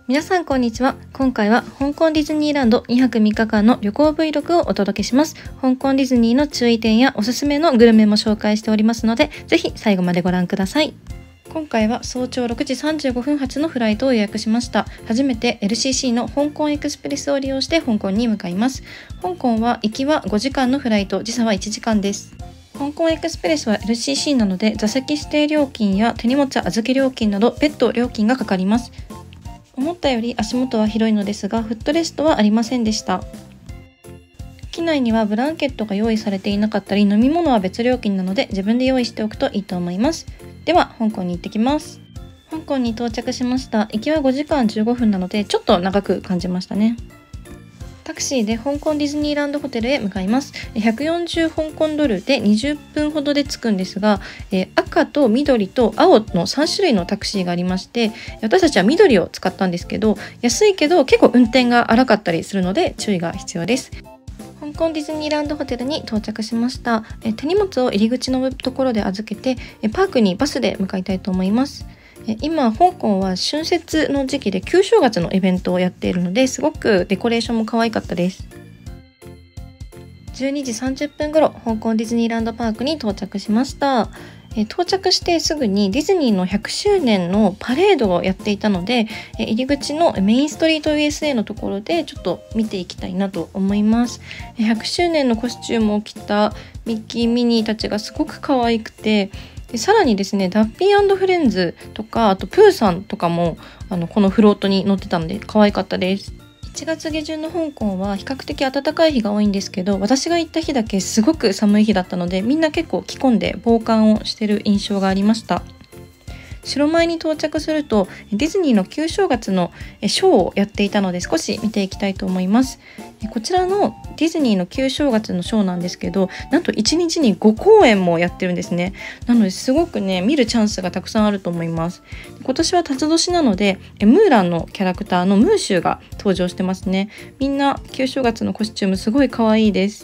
皆さんこんにちは。今回は香港ディズニーランド2泊3日間の旅行 Vlog をお届けします。香港ディズニーの注意点やおすすめのグルメも紹介しておりますので、ぜひ最後までご覧ください。今回は早朝6時35分発のフライトを予約しました。初めて LCC の香港エクスプレスを利用して香港に向かいます。香港は行きは5時間のフライト、時差は1時間です。香港エクスプレスは LCC なので座席指定料金や手荷物預け料金など別途料金がかかります。思ったより足元は広いのですが、フットレストはありませんでした。機内にはブランケットが用意されていなかったり、飲み物は別料金なので自分で用意しておくといいと思います。では香港に行ってきます。香港に到着しました。行きは5時間15分なのでちょっと長く感じましたね。タクシーで香港ディズニーランドホテルへ向かいます。140香港ドルで20分ほどで着くんですが、赤と緑と青の3種類のタクシーがありまして、私たちは緑を使ったんですけど、安いけど結構運転が荒かったりするので注意が必要です。香港ディズニーランドホテルに到着しました。手荷物を入り口のところで預けて、パークにバスで向かいたいと思います。今香港は春節の時期で旧正月のイベントをやっているので、すごくデコレーションも可愛かったです。12時30分頃香港ディズニーランドパークに到着しました。到着してすぐにディズニーの100周年のパレードをやっていたので、入り口のメインストリート USA のところでちょっと見ていきたいなと思います。100周年のコスチュームを着たミッキーミニーたちがすごく可愛くて、でさらにですね、ダッフィー&フレンズとか、あとプーさんとかもこのフロートに乗ってたので可愛かったです。1月下旬の香港は比較的暖かい日が多いんですけど、私が行った日だけすごく寒い日だったので、みんな結構着込んで防寒をしてる印象がありました。白前に到着するとディズニーの旧正月のショーをやっていたので、少し見ていきたいと思います。こちらのディズニーの旧正月のショーなんですけど、なんと1日に5公演もやってるんですね。なのですごくね、見るチャンスがたくさんあると思います。今年は辰年なのでムーランのキャラクターのムーシュが登場してますね。みんな旧正月のコスチュームすごい可愛いです。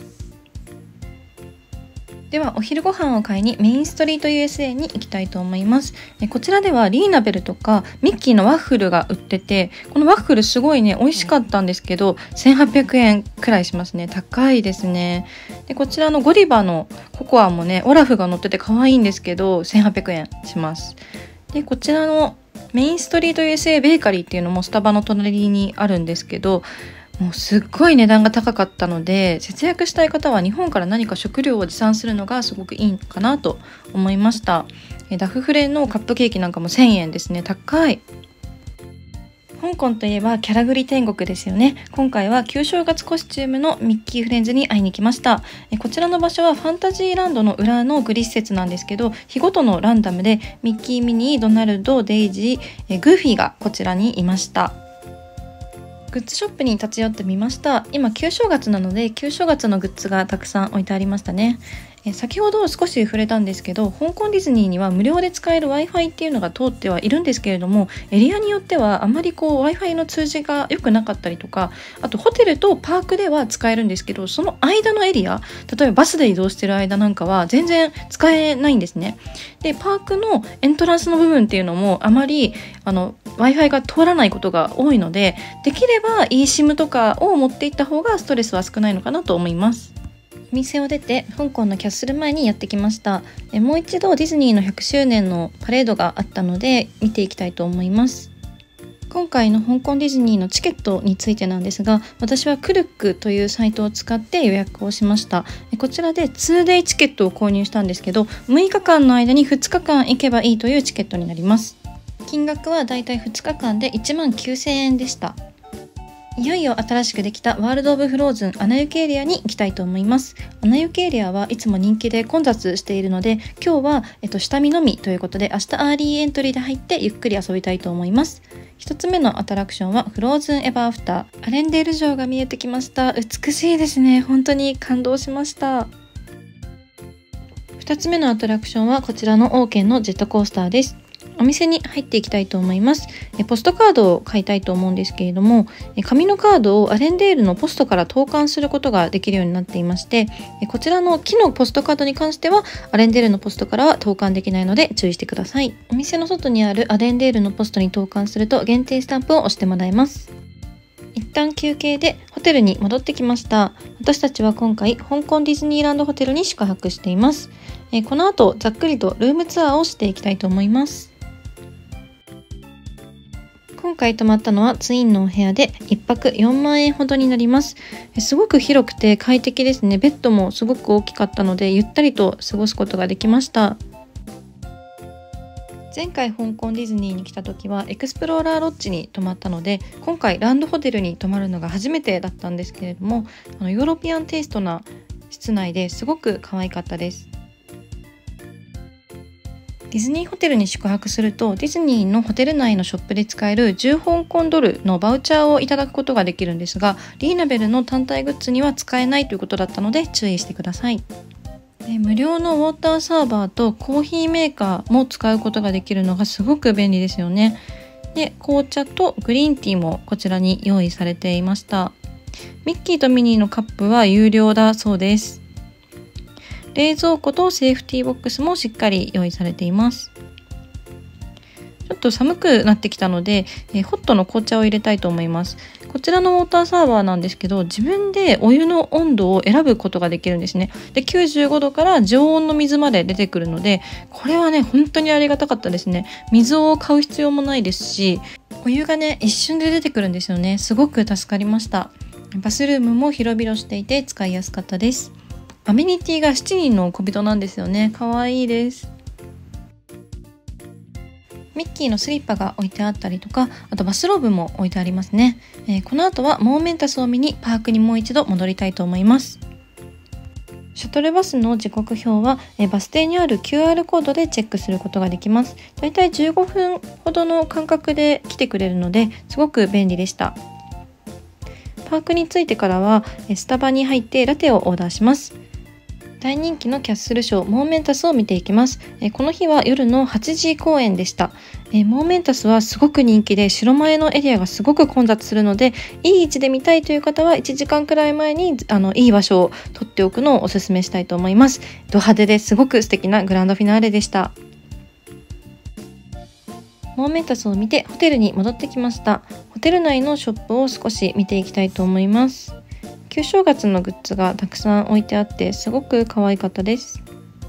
ではお昼ご飯を買いにメインストリート USA に行きたいと思います。こちらではリーナベルとかミッキーのワッフルが売ってて、このワッフルすごいね美味しかったんですけど、1800円くらいしますね。高いですね。でこちらのゴディバのココアもね、オラフが乗ってて可愛いんですけど1800円します。でこちらのメインストリート USA ベーカリーっていうのもスタバの隣にあるんですけど、もうすっごい値段が高かったので、節約したい方は日本から何か食料を持参するのがすごくいいかなと思いました。ダフフレのカップケーキなんかも1000円ですね。高い。香港といえばキャラグリ天国ですよね。今回は旧正月コスチュームのミッキーフレンズに会いに来ました。こちらの場所はファンタジーランドの裏のグリ施設なんですけど、日ごとのランダムでミッキー、ミニー、ドナルド、デイジー、グーフィーがこちらにいました。グッズショップに立ち寄ってみました。今旧正月なので旧正月のグッズがたくさん置いてありましたね。先ほど少し触れたんですけど、香港ディズニーには無料で使える Wi-Fi っていうのが通ってはいるんですけれども、エリアによってはあまりWi-Fi の通じが良くなかったりとか、あとホテルとパークでは使えるんですけど、その間のエリア、例えばバスで移動してる間なんかは全然使えないんですね。でパークのエントランスの部分っていうのもあまりWi-Fi が通らないことが多いので、できれば eSIM とかを持っていった方がストレスは少ないのかなと思います。お店を出て香港のキャッスル前にやってきました。もう一度ディズニーの100周年のパレードがあったので見ていきたいと思います。今回の香港ディズニーのチケットについてなんですが、私はクルックというサイトを使って予約をしました。こちらで 2day チケットを購入したんですけど、6日間の間に2日間行けばいいというチケットになります。金額はだいたい2日間で19,000円でした。いよいよ新しくできたワールド・オブ・フローズンアナ雪エリアに行きたいと思います。アナ雪エリアはいつも人気で混雑しているので、今日は、下見のみということで、明日アーリーエントリーで入ってゆっくり遊びたいと思います。一つ目のアトラクションはフローズン・エバーアフター。アレンデール城が見えてきました。美しいですね。本当に感動しました。2つ目のアトラクションはこちらのオーケンのジェットコースターです。 お店に入っていきたいと思います。ポストカードを買いたいと思うんですけれども、紙のカードをアレンデールのポストから投函することができるようになっていまして、こちらの木のポストカードに関してはアレンデールのポストからは投函できないので注意してください。お店の外にあるアレンデールのポストに投函すると限定スタンプを押してもらえます。一旦休憩でホテルに戻ってきました。私たちは今回香港ディズニーランドホテルに宿泊しています。この後ざっくりとルームツアーをしていきたいと思います。今回泊まったのはツインのお部屋で1泊4万円ほどになります。すごく広くて快適ですね。ベッドもすごく大きかったのでゆったりと過ごすことができました。前回香港ディズニーに来た時はエクスプローラーロッジに泊まったので、今回ランドホテルに泊まるのが初めてだったんですけれども、ヨーロピアンテイストな室内ですごく可愛かったです。ディズニーホテルに宿泊するとディズニーのホテル内のショップで使える10香港ドルのバウチャーをいただくことができるんですが、リーナベルの単体グッズには使えないということだったので注意してください。無料のウォーターサーバーとコーヒーメーカーも使うことができるのがすごく便利ですよね。で、紅茶とグリーンティーもこちらに用意されていました。ミッキーとミニーのカップは有料だそうです。冷蔵庫とセーフティーボックスもしっかり用意されています。ちょっと寒くなってきたので、ホットの紅茶を入れたいと思います。こちらのウォーターサーバーなんですけど、自分でお湯の温度を選ぶことができるんですね。で、95度から常温の水まで出てくるので、これはね、本当にありがたかったですね。水を買う必要もないですし、お湯がね、一瞬で出てくるんですよね。すごく助かりました。バスルームも広々していて使いやすかったです。アメニティが7人の小人なんですよね。かわいいです。ミッキーのスリッパが置いてあったりとか、あとバスローブも置いてありますね。この後はモーメンタスを見にパークにもう一度戻りたいと思います。シャトルバスの時刻表はバス停にある QR コードでチェックすることができます。だいたい15分ほどの間隔で来てくれるのですごく便利でした。パークに着いてからはスタバに入ってラテをオーダーします。大人気のキャッスルショーモーメンタスを見ていきます。この日は夜の8時公演でした。モーメンタスはすごく人気で白前のエリアがすごく混雑するので、いい位置で見たいという方は1時間くらい前にいい場所を取っておくのをおすすめしたいと思います。ド派手ですごく素敵なグランドフィナーレでした。モーメンタスを見てホテルに戻ってきました。ホテル内のショップを少し見ていきたいと思います。旧正月のグッズがたくさん置いてあってすごく可愛かったです。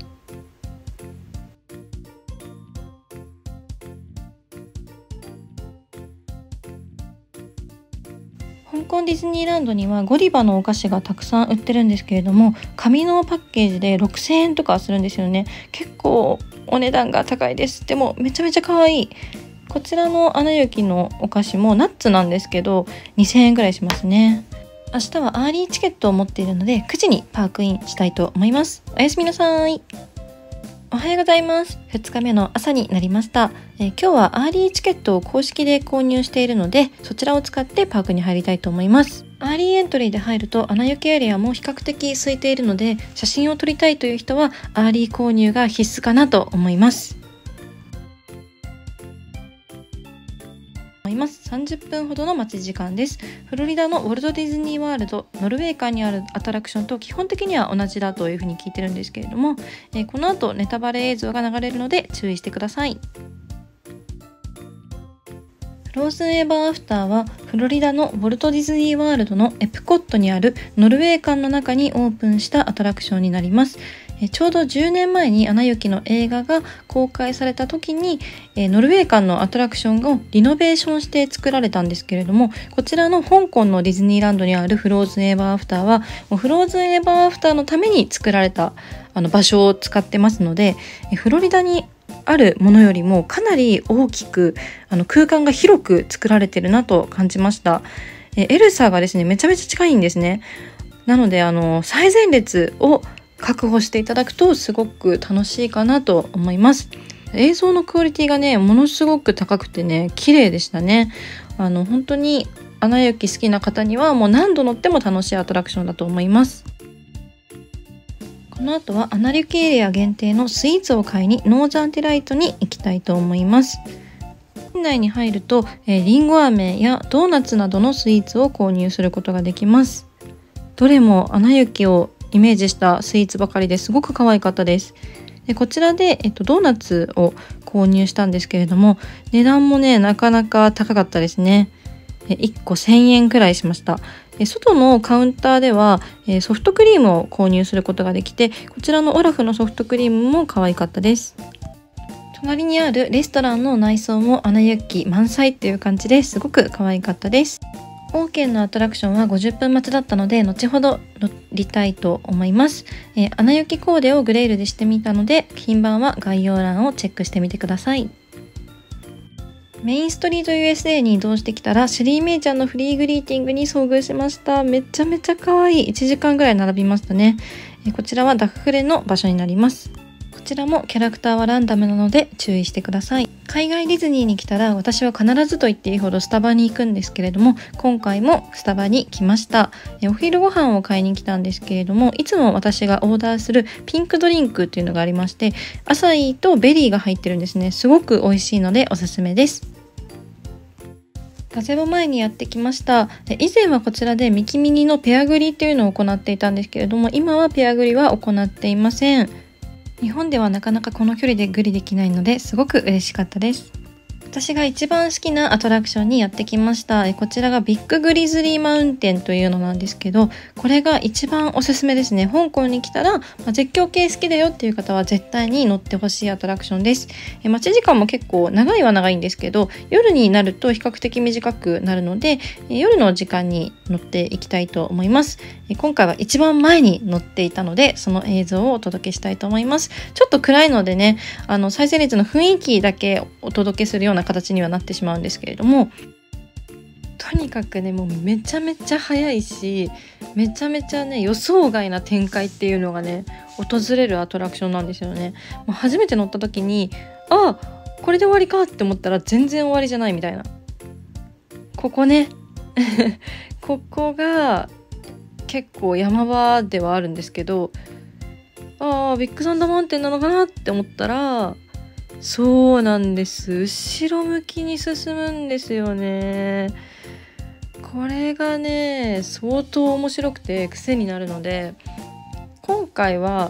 香港ディズニーランドにはゴディバのお菓子がたくさん売ってるんですけれども、紙のパッケージで6000円とかするんですよね。結構お値段が高いです。でもめちゃめちゃ可愛い。こちらのアナ雪のお菓子もナッツなんですけど2000円ぐらいしますね。明日はアーリーチケットを持っているので9時にパークインしたいと思います。おやすみなさい。おはようございます。2日目の朝になりました。今日はアーリーチケットを公式で購入しているので、そちらを使ってパークに入りたいと思います。アーリーエントリーで入るとアナ雪エリアも比較的空いているので、写真を撮りたいという人はアーリー購入が必須かなと思います。30分ほどの待ち時間です。フロリダのウォルト・ディズニー・ワールドノルウェー間にあるアトラクションと基本的には同じだというふうに聞いてるんですけれども、この後ネタバレ映像が流れるので注意してください。フローズンエバーアフターはフロリダのウォルト・ディズニー・ワールドのエプコットにあるノルウェー間の中にオープンしたアトラクションになります。ちょうど10年前にアナ雪の映画が公開された時にノルウェー間のアトラクションをリノベーションして作られたんですけれども、こちらの香港のディズニーランドにあるフローズンエバーアフターはもうフローズンエバーアフターのために作られた場所を使ってますので、フロリダにあるものよりもかなり大きく空間が広く作られてるなと感じました。エルサがですねめちゃめちゃ近いんですね。なので最前列を確保していただくとすごく楽しいかなと思います。映像のクオリティがねものすごく高くてね綺麗でしたね。本当にアナ雪好きな方にはもう何度乗っても楽しいアトラクションだと思います。この後はアナ雪エリア限定のスイーツを買いにノーザンディライトに行きたいと思います。店内に入ると、リンゴ飴やドーナツなどのスイーツを購入することができます。どれもアナ雪をイメージしたスイーツばかりですごく可愛かったです。でこちらで、ドーナツを購入したんですけれども、値段もねなかなか高かったですね。1個1000円くらいしました。外のカウンターではソフトクリームを購入することができて、こちらのオラフのソフトクリームも可愛かったです。隣にあるレストランの内装もアナ雪満載っていう感じですごく可愛かったです。オーケーのアトラクションは50分待ちだったので後ほど乗りたいと思います。アナ雪コーデをグレールでしてみたので、品番は概要欄をチェックしてみてください。メインストリート USA に移動してきたらシェリーメイちゃんのフリーグリーティングに遭遇しました。めちゃめちゃ可愛い。1時間ぐらい並びましたね。こちらはダフフレの場所になります。こちらもキャラクターはランダムなので注意してください。海外ディズニーに来たら私は必ずと言っていいほどスタバに行くんですけれども、今回もスタバに来ました。お昼ご飯を買いに来たんですけれども、いつも私がオーダーするピンクドリンクっていうのがありまして、アサイーとベリーが入ってるんですね。すごく美味しいのでおすすめです。ガゼボ前にやってきました。以前はこちらでミキミニのペアグリっていうのを行っていたんですけれども、今はペアグリは行っていません。日本ではなかなかこの距離でグリできないのですごく嬉しかったです。私が一番好きなアトラクションにやってきました。こちらがビッググリズリーマウンテンというのなんですけど、これが一番おすすめですね。香港に来たら、絶叫系好きだよっていう方は絶対に乗ってほしいアトラクションです。待ち時間も結構長いは長いんですけど、夜になると比較的短くなるので、夜の時間に乗っていきたいと思います。今回は一番前に乗っていたので、その映像をお届けしたいと思います。ちょっと暗いのでね、最前列の雰囲気だけお届けするような形にはなってしまうんですけれども、とにかくねもうめちゃめちゃ早いし、めちゃめちゃね予想外な展開っていうのがね訪れるアトラクションなんですよね。もう初めて乗った時にこれで終わりかって思ったら全然終わりじゃないみたいな。ここねここが結構山場ではあるんですけど、ビッグサンダーマウンテンなのかなって思ったら、そうなんです。後ろ向きに進むんですよね。これがね相当面白くて癖になるので、今回は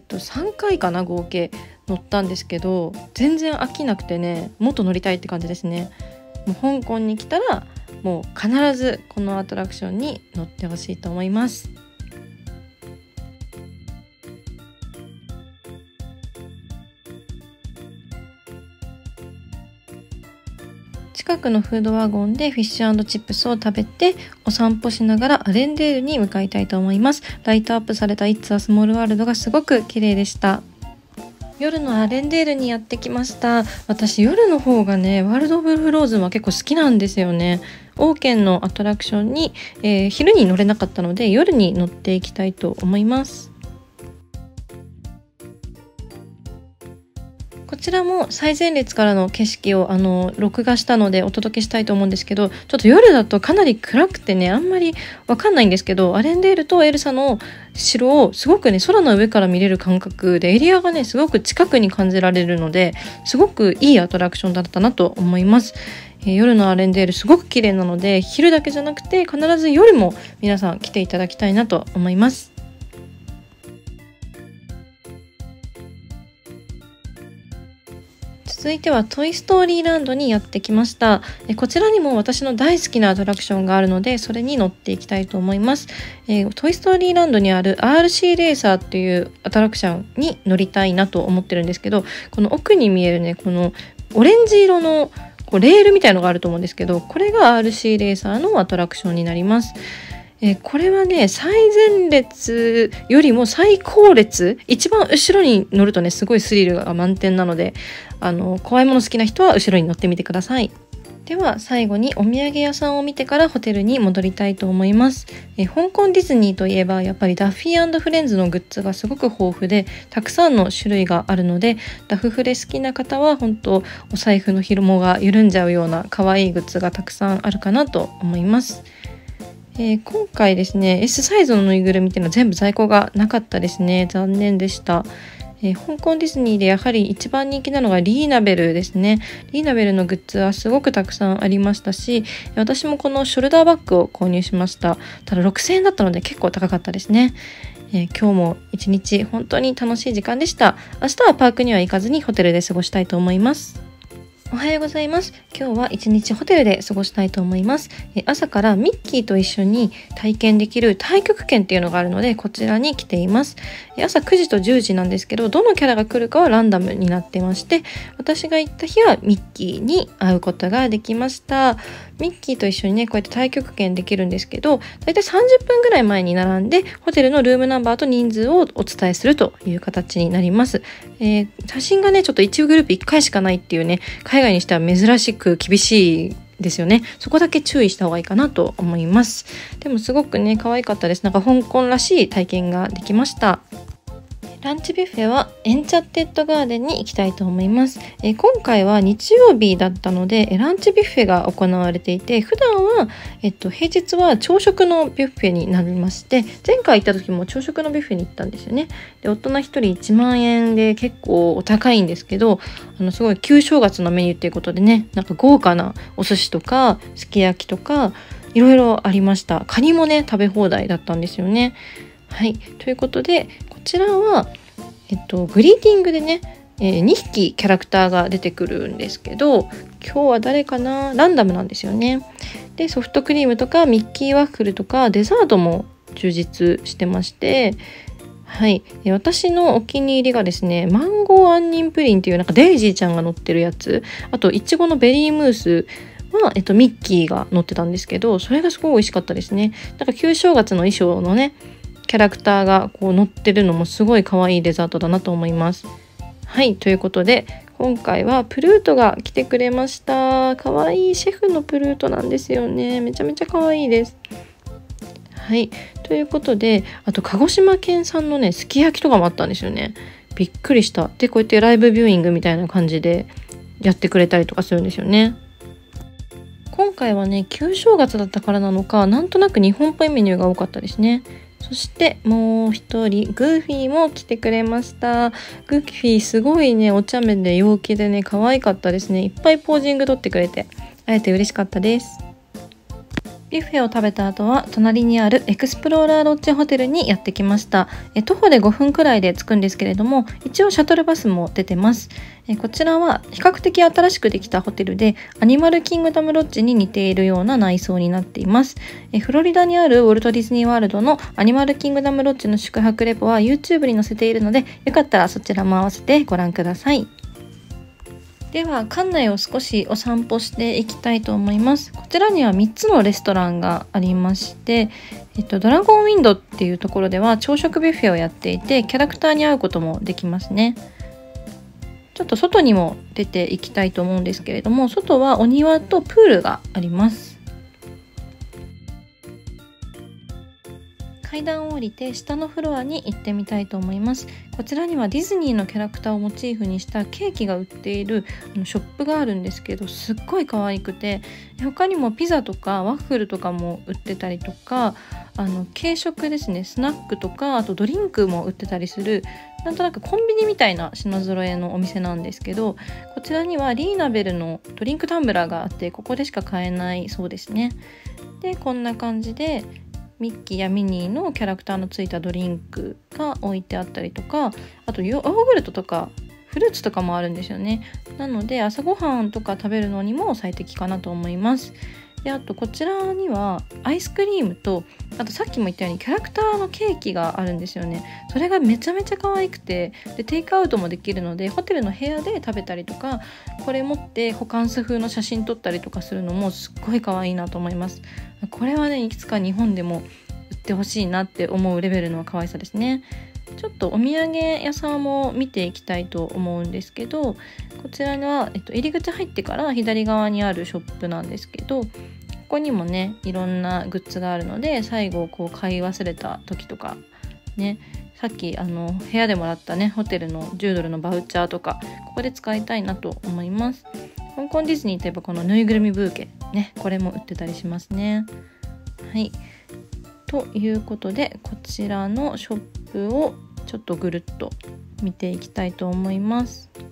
3回かな合計乗ったんですけど、全然飽きなくてね、もっと乗りたいって感じですね。もう香港に来たらもう必ずこのアトラクションに乗ってほしいと思います。近くのフードワゴンでフィッシュ&チップスを食べてお散歩しながらアレンデールに向かいたいと思います。ライトアップされた It's a Small World がすごく綺麗でした。夜のアレンデールにやってきました。私夜の方がねワールド・オブ・フローズンは結構好きなんですよね。オーケーのアトラクションに、昼に乗れなかったので夜に乗っていきたいと思います。こちらも最前列からの景色を録画したのでお届けしたいと思うんですけど、ちょっと夜だとかなり暗くてねあんまりわかんないんですけど、アレンデールとエルサの城をすごくね空の上から見れる感覚で、エリアがねすごく近くに感じられるので、すごくいいアトラクションだったなと思います。夜のアレンデールすごく綺麗なので、昼だけじゃなくて必ず夜も皆さん来ていただきたいなと思います。続いてはトイストーリーランドにやってきました。こちらにも私の大好きなアトラクションがあるので、それに乗っていきたいと思います。トイストーリーランドにある RC レーサーっていうアトラクションに乗りたいなと思ってるんですけど、この奥に見えるねこのオレンジ色のレールみたいのがあると思うんですけど、これが RC レーサーのアトラクションになります。これはね最前列よりも最後列、一番後ろに乗るとねすごいスリルが満点なので、怖いもの好きな人は後ろに乗ってみてください。では最後にお土産屋さんを見てからホテルに戻りたいと思います。香港ディズニーといえばやっぱりダッフィー&フレンズのグッズがすごく豊富でたくさんの種類があるので、ダフフレ好きな方は本当お財布の紐が緩んじゃうような可愛いグッズがたくさんあるかなと思います。 今回ですね S サイズのぬいぐるみっていうのは全部在庫がなかったですね。残念でした。香港ディズニーでやはり一番人気なのがリーナベルですね。リーナベルのグッズはすごくたくさんありましたし、私もこのショルダーバッグを購入しました。ただ6000円だったので結構高かったですね。今日も一日本当に楽しい時間でした。明日はパークには行かずにホテルで過ごしたいと思います。おはようございます。今日は一日ホテルで過ごしたいと思います。朝からミッキーと一緒に体験できる太極拳っていうのがあるので、こちらに来ています。朝9時と10時なんですけど、どのキャラが来るかはランダムになってまして、私が行った日はミッキーに会うことができました。ミッキーと一緒にね、こうやって太極拳できるんですけど、だいたい30分ぐらい前に並んで、ホテルのルームナンバーと人数をお伝えするという形になります。写真がね、ちょっと1グループ1回しかないっていうね、海外にしては珍しく厳しいですよね。そこだけ注意した方がいいかなと思います。でもすごくね、可愛かったです。なんか香港らしい体験ができました。ランチビュッフェはエンチャッテッドガーデンに行きたいと思います。今回は日曜日だったのでランチビュッフェが行われていて、普段は、平日は朝食のビュッフェになりまして、前回行った時も朝食のビュッフェに行ったんですよね。で、大人1人1万円で結構お高いんですけど、すごい旧正月のメニューっていうことでね、なんか豪華なお寿司とかすき焼きとかいろいろありました。カニもね食べ放題だったんですよね。はい、ということでこちらは、グリーティングでね、2匹キャラクターが出てくるんですけど、今日は誰かな、ランダムなんですよね。で、ソフトクリームとかミッキーワッフルとかデザートも充実してまして、はい、私のお気に入りがですね、マンゴー杏仁プリンっていうなんかデイジーちゃんが乗ってるやつ、あといちごのベリームースは、ミッキーが乗ってたんですけど、それがすごい美味しかったですね。なんか旧正月の衣装のねキャラクターがこう乗ってるのもすごい可愛いデザートだなと思います。はい、ということで今回はプルートが来てくれました。可愛いシェフのプルートなんですよね。めちゃめちゃ可愛いです。はい、ということで、あと鹿児島県産のねすき焼きとかもあったんですよね。びっくりした。で、こうやってライブビューイングみたいな感じでやってくれたりとかするんですよね。今回はね旧正月だったからなのか、なんとなく日本っぽいメニューが多かったですね。そしてもう一人グーフィーも来てくれました。グーフィーすごいねお茶目で陽気でね可愛かったですね。いっぱいポージング撮ってくれて会えて嬉しかったです。ビュッフェを食べた後は隣にあるエクスプローラーロッジホテルにやってきました。徒歩で5分くらいで着くんですけれども、一応シャトルバスも出てます。こちらは比較的新しくできたホテルでアニマルキングダムロッジに似ているような内装になっています。フロリダにあるウォルトディズニーワールドのアニマルキングダムロッジの宿泊レポは YouTube に載せているので、よかったらそちらも合わせてご覧ください。では館内を少しお散歩していきたいと思います。こちらには3つのレストランがありまして、ドラゴンウィンドっていうところでは朝食ビュッフェをやっていて、キャラクターに会うこともできますね。ちょっと外にも出ていきたいと思うんですけれども、外はお庭とプールがあります。階段を降りて下のフロアに行ってみたいと思います。こちらにはディズニーのキャラクターをモチーフにしたケーキが売っているショップがあるんですけど、すっごい可愛くて、他にもピザとかワッフルとかも売ってたりとか、軽食ですね、スナックとか、あとドリンクも売ってたりする、なんとなくコンビニみたいな品揃えのお店なんですけど、こちらにはリーナベルのドリンクタンブラーがあって、ここでしか買えないそうですね。で、こんな感じでミッキーやミニーのキャラクターのついたドリンクが置いてあったりとか、あとヨーグルトとかフルーツとかもあるんですよね。なので朝ごはんとか食べるのにも最適かなと思います。で、あとこちらにはアイスクリームと、あとさっきも言ったようにキャラクターのケーキがあるんですよね。それがめちゃめちゃ可愛くて、でテイクアウトもできるのでホテルの部屋で食べたりとか、これ持ってホカンス風の写真撮ったりとかするのもすっごい可愛いなと思います。これはね、いつか日本でも売ってほしいなって思うレベルの可愛さですね。ちょっとお土産屋さんも見ていきたいと思うんですけど、こちらは、入り口入ってから左側にあるショップなんですけど、ここにもねいろんなグッズがあるので、最後こう買い忘れた時とかね、さっき部屋でもらったねホテルの10ドルのバウチャーとか、ここで使いたいなと思います。香港ディズニーといえばこのぬいぐるみブーケね、これも売ってたりしますね。 はい、ということでこちらのショップをちょっとぐるっと見ていきたいと思います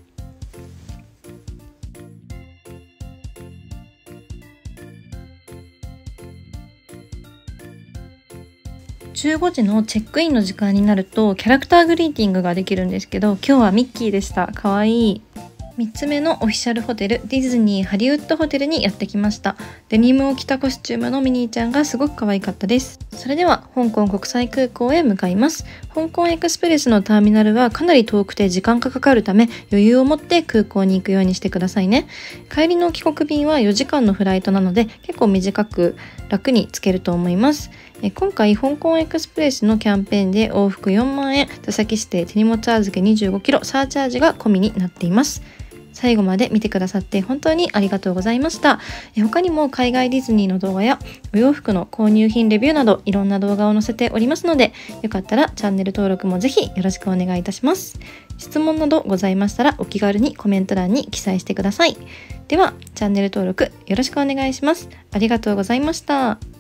。15時のチェックインの時間になるとキャラクターグリーティングができるんですけど、今日はミッキーでした。かわいい。3つ目のオフィシャルホテル、ディズニーハリウッドホテルにやってきました。デニムを着たコスチュームのミニーちゃんがすごく可愛かったです。それでは香港国際空港へ向かいます。香港エクスプレスのターミナルはかなり遠くて時間がかかるため、余裕を持って空港に行くようにしてくださいね。帰りの帰国便は4時間のフライトなので結構短く楽に着けると思います。今回香港エクスプレスのキャンペーンで往復4万円、座席指定手荷物預け 25kg サーチャージが込みになっています。最後まで見てくださって本当にありがとうございました。他にも海外ディズニーの動画やお洋服の購入品レビューなどいろんな動画を載せておりますので、よかったらチャンネル登録もぜひよろしくお願いいたします。質問などございましたらお気軽にコメント欄に記載してください。ではチャンネル登録よろしくお願いします。ありがとうございました。